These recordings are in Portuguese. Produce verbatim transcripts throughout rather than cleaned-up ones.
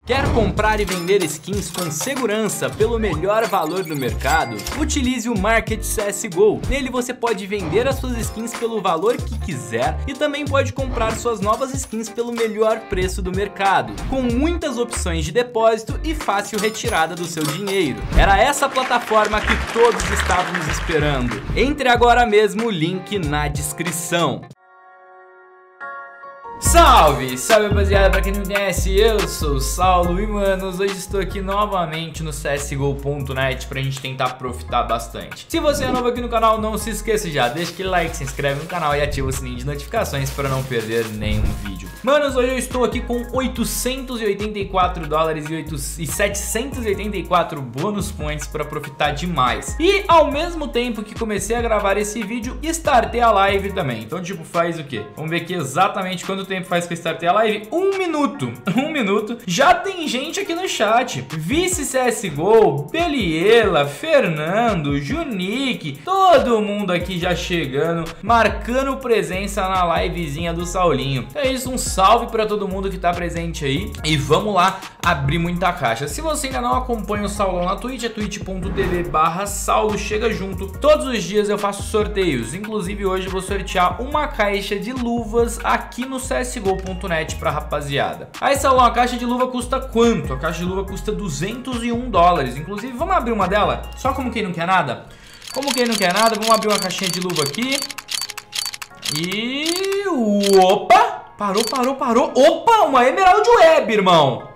Quer comprar e vender skins com segurança pelo melhor valor do mercado? Utilize o Market C S G O. Nele você pode vender as suas skins pelo valor que quiser e também pode comprar suas novas skins pelo melhor preço do mercado, com muitas opções de depósito e fácil retirada do seu dinheiro. Era essa plataforma que todos estávamos esperando. Entre agora mesmo, o link na descrição. Salve, salve rapaziada, pra quem não me conhece, eu sou o Saulo e manos, hoje estou aqui novamente no C S G O ponto net pra gente tentar profitar bastante. Se você é novo aqui no canal, não se esqueça já, deixa aquele like, se inscreve no canal e ativa o sininho de notificações para não perder nenhum vídeo. Manos, hoje eu estou aqui com oitocentos e oitenta e quatro dólares e setecentos e oitenta e quatro bônus points para profitar demais. E ao mesmo tempo que comecei a gravar esse vídeo, startei a live também. Então tipo, faz o quê? Vamos ver aqui exatamente quanto tempo faz que eu startei a live. Um minuto, um minuto. Já tem gente aqui no chat. Vice C S G O, Beliela, Fernando, Junique, todo mundo aqui já chegando, marcando presença na livezinha do Saulinho. É isso, um salve pra todo mundo que tá presente aí. E vamos lá abrir muita caixa. Se você ainda não acompanha o Saulão na Twitch, é twitch ponto tv barra Saulo, chega junto. Todos os dias eu faço sorteios. Inclusive hoje eu vou sortear uma caixa de luvas aqui no C S G O ponto net pra rapaziada. Aí, Saulão, a caixa de luva custa quanto? A caixa de luva custa duzentos e um dólares. Inclusive, vamos abrir uma dela? Só como quem não quer nada? Como quem não quer nada, vamos abrir uma caixinha de luva aqui. E... opa! Parou, parou, parou. Opa, uma Emerald Web, irmão.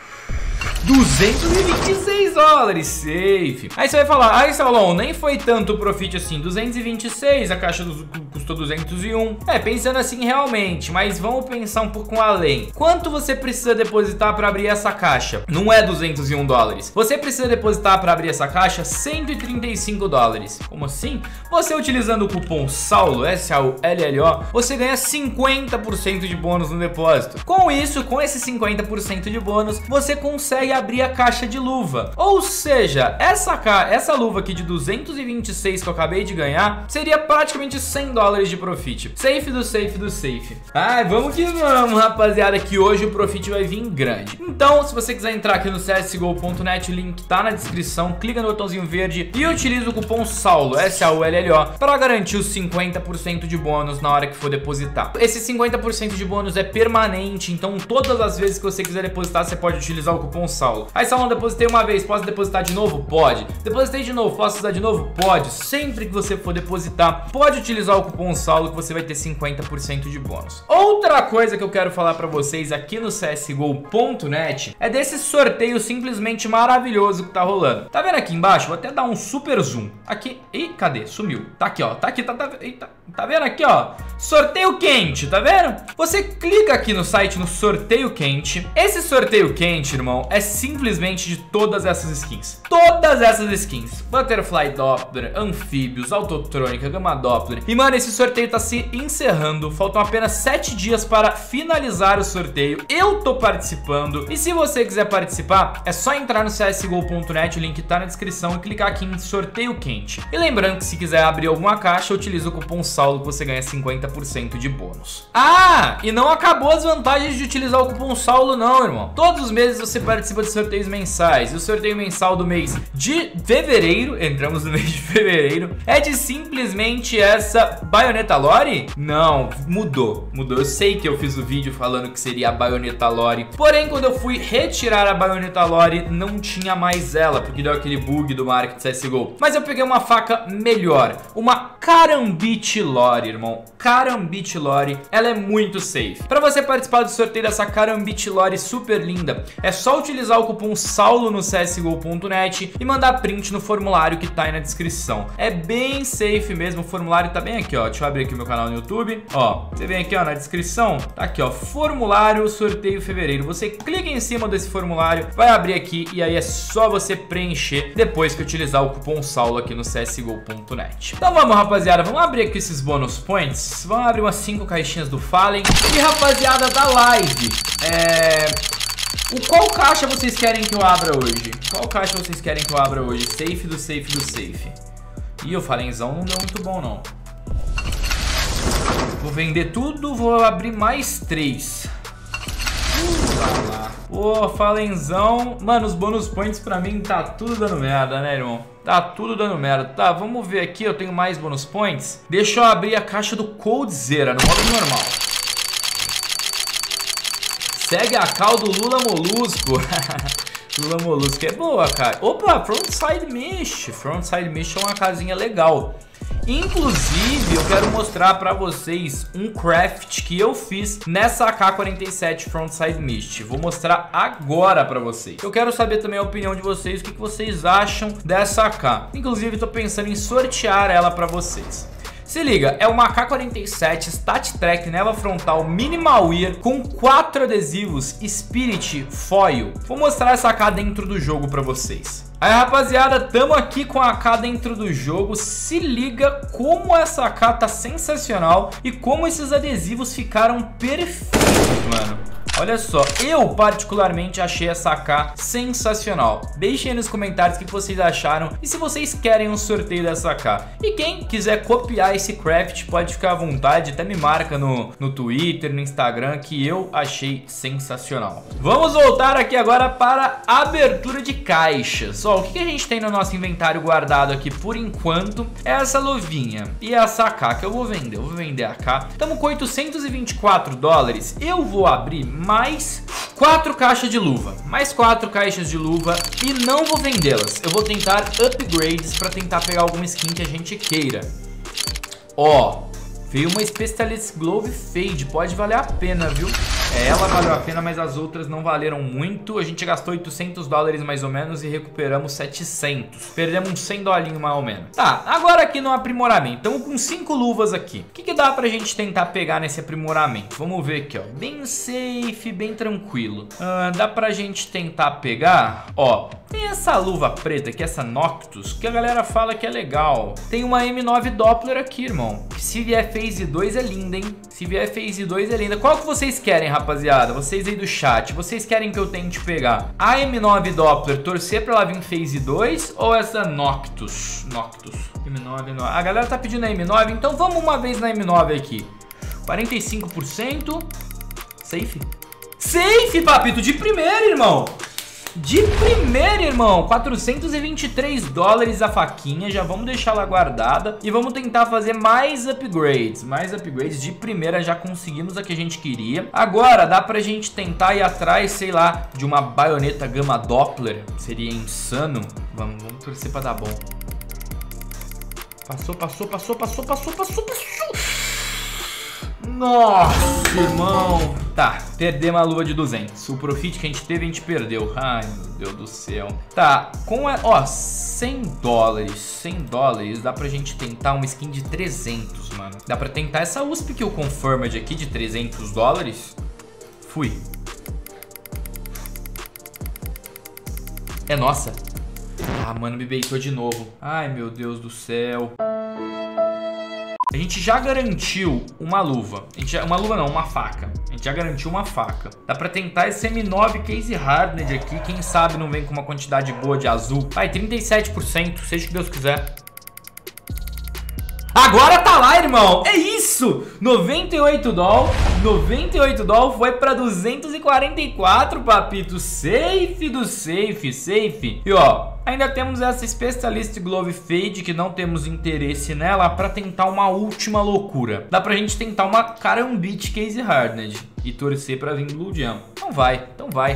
duzentos e vinte e seis dólares, safe. Aí você vai falar, ai Saulão, nem foi tanto profit assim, duzentos e vinte e seis, a caixa do, custou duzentos e um. É, pensando assim realmente, mas vamos pensar um pouco além. Quanto você precisa depositar para abrir essa caixa? Não é duzentos e um dólares. Você precisa depositar para abrir essa caixa cento e trinta e cinco dólares. Como assim? Você utilizando o cupom SAULO, S A U L L O, você ganha cinquenta por cento de bônus no depósito. Com isso, com esse cinquenta por cento de bônus, você consegue abrir a caixa de luva. Ou seja, essa, ca... essa luva aqui de duzentos e vinte e seis que eu acabei de ganhar seria praticamente cem dólares de profit. Safe do safe do safe. Ai, vamos que vamos, rapaziada, que hoje o profit vai vir grande. Então, se você quiser entrar aqui no C S G O ponto net, o link tá na descrição, clica no botãozinho verde e utiliza o cupom SAULO, S A U L L O, para garantir os cinquenta por cento de bônus na hora que for depositar. Esse cinquenta por cento de bônus é permanente, então todas as vezes que você quiser depositar, você pode utilizar o cupom SAULO. Aí, Saulão, depositei uma vez, posso depositar de novo? Pode. Depositei de novo, posso usar de novo? Pode. Sempre que você for depositar, pode utilizar o cupom SAULO que você vai ter cinquenta por cento de bônus. Outra coisa que eu quero falar pra vocês aqui no C S G O ponto net é desse sorteio simplesmente maravilhoso que tá rolando. Tá vendo aqui embaixo? Vou até dar um super zoom. Aqui. Ih, cadê? Sumiu. Tá aqui, ó. Tá aqui, tá, tá, eita. Tá vendo aqui, ó? Sorteio quente, tá vendo? Você clica aqui no site no sorteio quente. Esse sorteio quente, irmão, é simplesmente de todas essas skins. Todas essas skins. Butterfly Doppler, Anfíbios, Autotrônica, Gamma Doppler. E, mano, esse sorteio tá se encerrando. Faltam apenas sete dias para finalizar o sorteio. Eu tô participando. E se você quiser participar, é só entrar no C S G O ponto net, o link tá na descrição, e clicar aqui em sorteio quente. E lembrando que se quiser abrir alguma caixa, utiliza o cupom SAULO que você ganha cinquenta por cento de bônus. Ah, e não acabou as vantagens de utilizar o cupom SAULO não, irmão. Todos os meses você participa de sorteios mensais. E o sorteio mensal do mês de fevereiro, entramos no mês de fevereiro, é de simplesmente essa baioneta Lore? Não, mudou, mudou. Eu sei que eu fiz o vídeo falando que seria a baioneta Lore, porém quando eu fui retirar a baioneta Lore, não tinha mais ela, porque deu aquele bug do Market C S G O. Mas eu peguei uma faca melhor, uma Karambit Lore, irmão. Karambit Lore, ela é muito safe. Para você participar do sorteio dessa Karambit Lore super linda, é só utilizar o cupom SAULO no C S G O ponto net e mandar print no formulário que tá aí na descrição. É bem safe mesmo, o formulário tá bem aqui, ó. Deixa eu abrir aqui o meu canal no YouTube. Ó, você vem aqui, ó, na descrição, tá aqui, ó, formulário sorteio fevereiro. Você clica em cima desse formulário, vai abrir aqui e aí é só você preencher depois que utilizar o cupom SAULO aqui no C S G O ponto net. Então vamos, rapaziada, vamos abrir aqui esses bônus points. Vamos abrir umas cinco caixinhas do Fallen. E, rapaziada, da live, é... O qual caixa vocês querem que eu abra hoje? Qual caixa vocês querem que eu abra hoje? Safe do safe do safe. Ih, o Fallenzão não deu muito bom, não. Vou vender tudo, vou abrir mais três. Uh, lá, lá. Pô, Falenzão. Mano, os bônus points pra mim tá tudo dando merda, né, irmão? Tá tudo dando merda. Tá, vamos ver aqui. Eu tenho mais bônus points. Deixa eu abrir a caixa do Coldzera no modo normal. Segue a cal do Lula Molusco. Lula Molusco é boa, cara. Opa, Frontside Mish. Frontside Mish é uma casinha legal. Inclusive, eu quero mostrar pra vocês um craft que eu fiz nessa A K quarenta e sete Frontside Mist. Vou mostrar agora pra vocês. Eu quero saber também a opinião de vocês, o que vocês acham dessa A K. Inclusive, tô pensando em sortear ela pra vocês. Se liga, é uma A K quarenta e sete Stat Track Neva Frontal Minimal Ear com quatro adesivos Spirit Foil. Vou mostrar essa A K dentro do jogo pra vocês. Aí, rapaziada, tamo aqui com a A K dentro do jogo. Se liga como essa A K tá sensacional e como esses adesivos ficaram perfeitos, mano. Olha só, eu particularmente achei essa A K sensacional. Deixem aí nos comentários o que vocês acharam e se vocês querem um sorteio dessa A K. E quem quiser copiar esse craft pode ficar à vontade, até me marca no, no Twitter, no Instagram, que eu achei sensacional. Vamos voltar aqui agora para a abertura de caixas. Ó, o que a gente tem no nosso inventário guardado aqui por enquanto é essa luvinha e essa A K que eu vou vender. Eu vou vender a A K. Estamos com oitocentos e vinte e quatro dólares. Eu vou abrir mais quatro caixas de luva, mais quatro caixas de luva e não vou vendê-las. Eu vou tentar upgrades para tentar pegar alguma skin que a gente queira. Ó, veio uma Specialist Glove Fade, pode valer a pena, viu? É, ela valeu a pena, mas as outras não valeram muito. A gente gastou oitocentos dólares mais ou menos e recuperamos setecentos. Perdemos uns cem dolinhos mais ou menos. Tá, agora aqui no aprimoramento. Estamos com cinco luvas aqui. O que, que dá pra gente tentar pegar nesse aprimoramento? Vamos ver aqui, ó. Bem safe, bem tranquilo. Ah, dá pra gente tentar pegar, ó. Tem essa luva preta aqui, essa Noctus, que a galera fala que é legal. Tem uma M nove Doppler aqui, irmão. Se vier Phase dois é linda, hein? Se vier Phase dois é linda. Qual que vocês querem, rapaziada? Vocês aí do chat, vocês querem que eu tente pegar a M nove Doppler, torcer pra ela vir Phase dois ou essa Noctus? Noctus. M nove, a galera tá pedindo a M nove, então vamos uma vez na M nove aqui. quarenta e cinco por cento. Safe. Safe, papito, de primeira, irmão. De primeira, irmão, quatrocentos e vinte e três dólares a faquinha. Já vamos deixar ela guardada e vamos tentar fazer mais upgrades. Mais upgrades de primeira, já conseguimos a que a gente queria. Agora dá pra gente tentar ir atrás, sei lá, de uma baioneta Gamma Doppler. Seria insano. Vamos, vamos torcer pra dar bom. Passou, passou, passou, passou, passou, passou, passou. Nossa, irmão. Tá, perdemos a luva de duzentos. O profit que a gente teve, a gente perdeu. Ai, meu Deus do céu. Tá, com a... Ó, cem dólares. cem dólares. Dá pra gente tentar uma skin de trezentos, mano. Dá pra tentar essa U S P que eu Confirmed aqui de trezentos dólares. Fui. É nossa. Ah, mano, me beitou de novo. Ai, meu Deus do céu. A gente já garantiu uma luva. A gente já, uma luva não, uma faca. A gente já garantiu uma faca. Dá pra tentar esse M nove Case Hardened aqui. Quem sabe não vem com uma quantidade boa de azul. Vai, trinta e sete por cento, seja o que Deus quiser. Agora tá lá, irmão. É isso. noventa e oito dólares. noventa e oito dólares foi pra duzentos e quarenta e quatro, papito. Safe do safe, safe. E ó, ainda temos essa Specialist Glove Fade, que não temos interesse nela, pra tentar uma última loucura. Dá pra gente tentar uma Karambit Case Hardened e torcer pra vir Blue Jam. Então vai, então vai.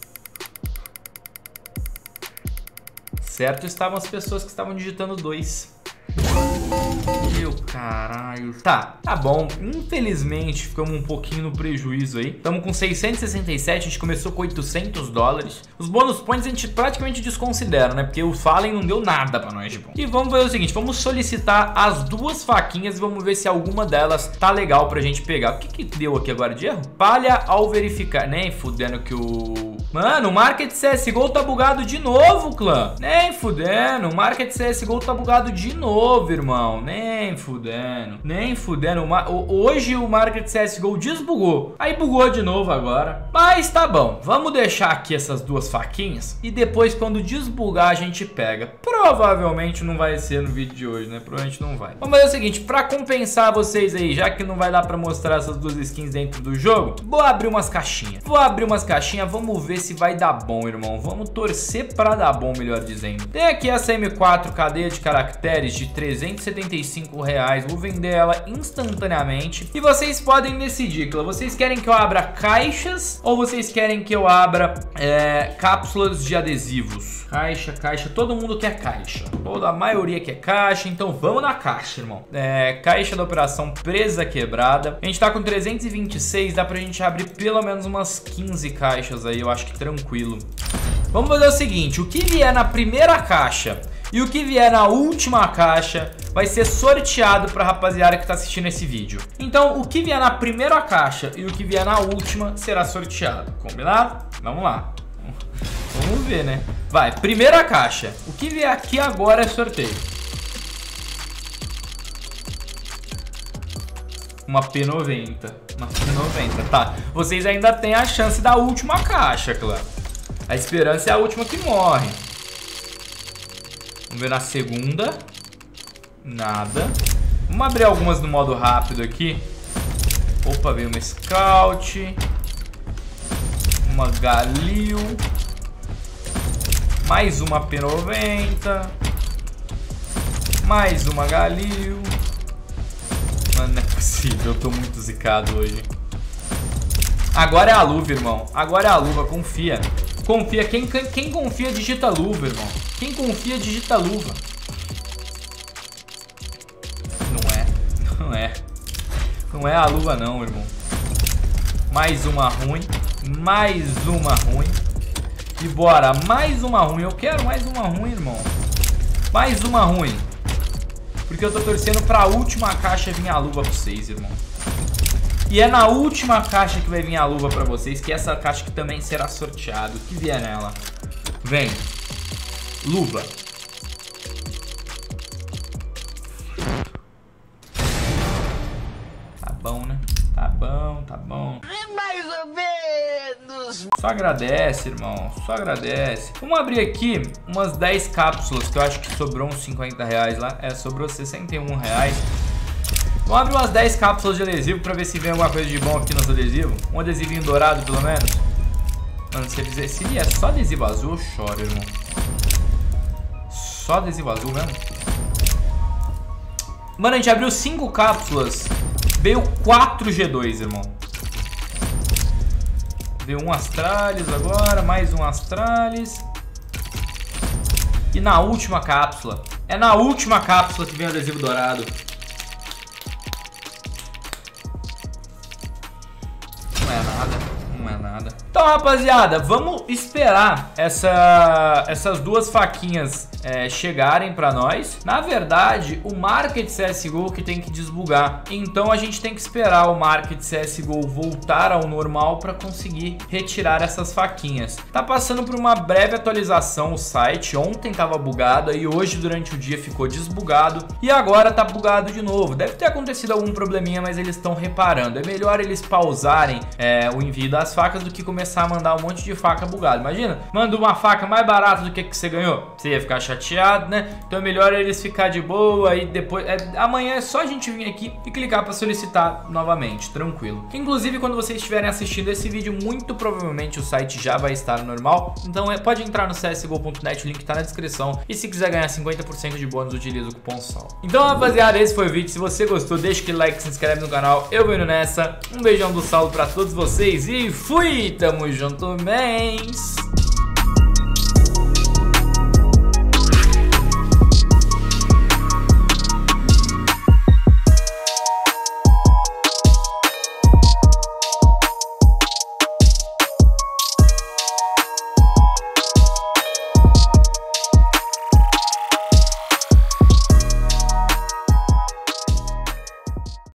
Certo estavam as pessoas que estavam digitando dois. Meu caralho. Tá, tá bom. Infelizmente ficamos um pouquinho no prejuízo aí. Estamos com seiscentos e sessenta e sete. A gente começou com oitocentos dólares. Os bônus points a gente praticamente desconsidera, né? Porque o Fallen não deu nada pra nós de bom. E vamos fazer o seguinte, vamos solicitar as duas faquinhas e vamos ver se alguma delas tá legal pra gente pegar. O que que deu aqui agora de erro? Palha ao verificar. Nem fudendo que o... Mano, o Market C S G O tá bugado de novo, clã. Nem fudendo. O Market C S G O tá bugado de novo, irmão. Nem fudendo. Nem fudendo. Hoje o Market C S G O desbugou. Aí bugou de novo agora. Mas tá bom. Vamos deixar aqui essas duas faquinhas. E depois, quando desbugar, a gente pega. Provavelmente não vai ser no vídeo de hoje, né? Provavelmente não vai. Vamos fazer o seguinte. Pra compensar vocês aí, já que não vai dar pra mostrar essas duas skins dentro do jogo, vou abrir umas caixinhas. Vou abrir umas caixinhas. Vamos ver se vai dar bom, irmão. Vamos torcer pra dar bom, melhor dizendo. Tem aqui essa M quatro cadeia de caracteres de trezentos e setenta e cinco reais. Vou vender ela instantaneamente. E vocês podem decidir, claro. Vocês querem que eu abra caixas ou vocês querem que eu abra é, cápsulas de adesivos? Caixa, caixa. Todo mundo quer caixa. Toda a maioria quer caixa. Então vamos na caixa, irmão. É, caixa da operação presa quebrada. A gente tá com trezentos e vinte e seis. Dá pra gente abrir pelo menos umas quinze caixas aí. Eu acho que tranquilo. Vamos fazer o seguinte. O que vier na primeira caixa e o que vier na última caixa vai ser sorteado pra rapaziada que tá assistindo esse vídeo. Então, o que vier na primeira caixa e o que vier na última será sorteado. Combinado? Vamos lá. Vamos ver, né? Vai, primeira caixa. O que vier aqui agora é sorteio. Uma P noventa. Uma P noventa, tá. Vocês ainda têm a chance da última caixa, claro. A esperança é a última que morre. Vamos ver na segunda. Nada. Vamos abrir algumas no modo rápido aqui. Opa, veio uma Scout. Uma Galil. Mais uma P noventa. Mais uma Galil. Mano, não é possível. Eu tô muito zicado hoje. Agora é a luva, irmão. Agora é a luva. Confia. Confia. Quem, quem confia, digita luva, irmão. Quem confia, digita luva. Não é. Não é. Não é a luva, não, irmão. Mais uma ruim. Mais uma ruim. E bora. Mais uma ruim. Eu quero mais uma ruim, irmão. Mais uma ruim. Porque eu tô torcendo pra última caixa vir a luva pra vocês, irmão. E é na última caixa que vai vir a luva pra vocês, que é essa caixa que também será sorteado. O que vier nela? Vem. Luva. Tá bom, né? Tá bom, tá bom. É mais ou menos. Só agradece, irmão. Só agradece. Vamos abrir aqui umas dez cápsulas, que eu acho que sobrou uns cinquenta reais lá. É, sobrou sessenta e um reais. Vamos abrir umas dez cápsulas de adesivo pra ver se vem alguma coisa de bom aqui nos adesivos. Um adesivinho dourado, pelo menos. Mano, se fizer, se vier só adesivo azul, eu choro, irmão. Só adesivo azul mesmo. Mano, a gente abriu cinco cápsulas. Veio quatro G dois, irmão. Veio um Astralis agora, mais um Astralis. E na última cápsula. É na última cápsula que vem o adesivo dourado. Não é nada, não é nada. Então, rapaziada, vamos esperar essa, essas duas faquinhas é, chegarem pra nós. Na verdade, o Market C S G O que tem que desbugar. Então a gente tem que esperar o Market C S G O voltar ao normal pra conseguir retirar essas faquinhas. Tá passando por uma breve atualização o site. Ontem tava bugado, aí hoje durante o dia ficou desbugado. E agora tá bugado de novo. Deve ter acontecido algum probleminha, mas eles estão reparando. É melhor eles pausarem é, o envio das facas do que começar a mandar um monte de faca bugada. Imagina, manda uma faca mais barata do que que você ganhou. Você ia ficar chateado, né? Então é melhor eles ficar de boa e depois... É, amanhã é só a gente vir aqui e clicar para solicitar novamente, tranquilo. Inclusive, quando vocês estiverem assistindo esse vídeo, muito provavelmente o site já vai estar normal. Então é, pode entrar no C S G O ponto net, o link tá na descrição. E se quiser ganhar cinquenta por cento de bônus, utiliza o cupom SAL. Então, rapaziada, esse foi o vídeo. Se você gostou, deixa aquele like, se inscreve no canal. Eu vou indo nessa. Um beijão do Saulo para todos vocês e fui! Tamo junto, mens!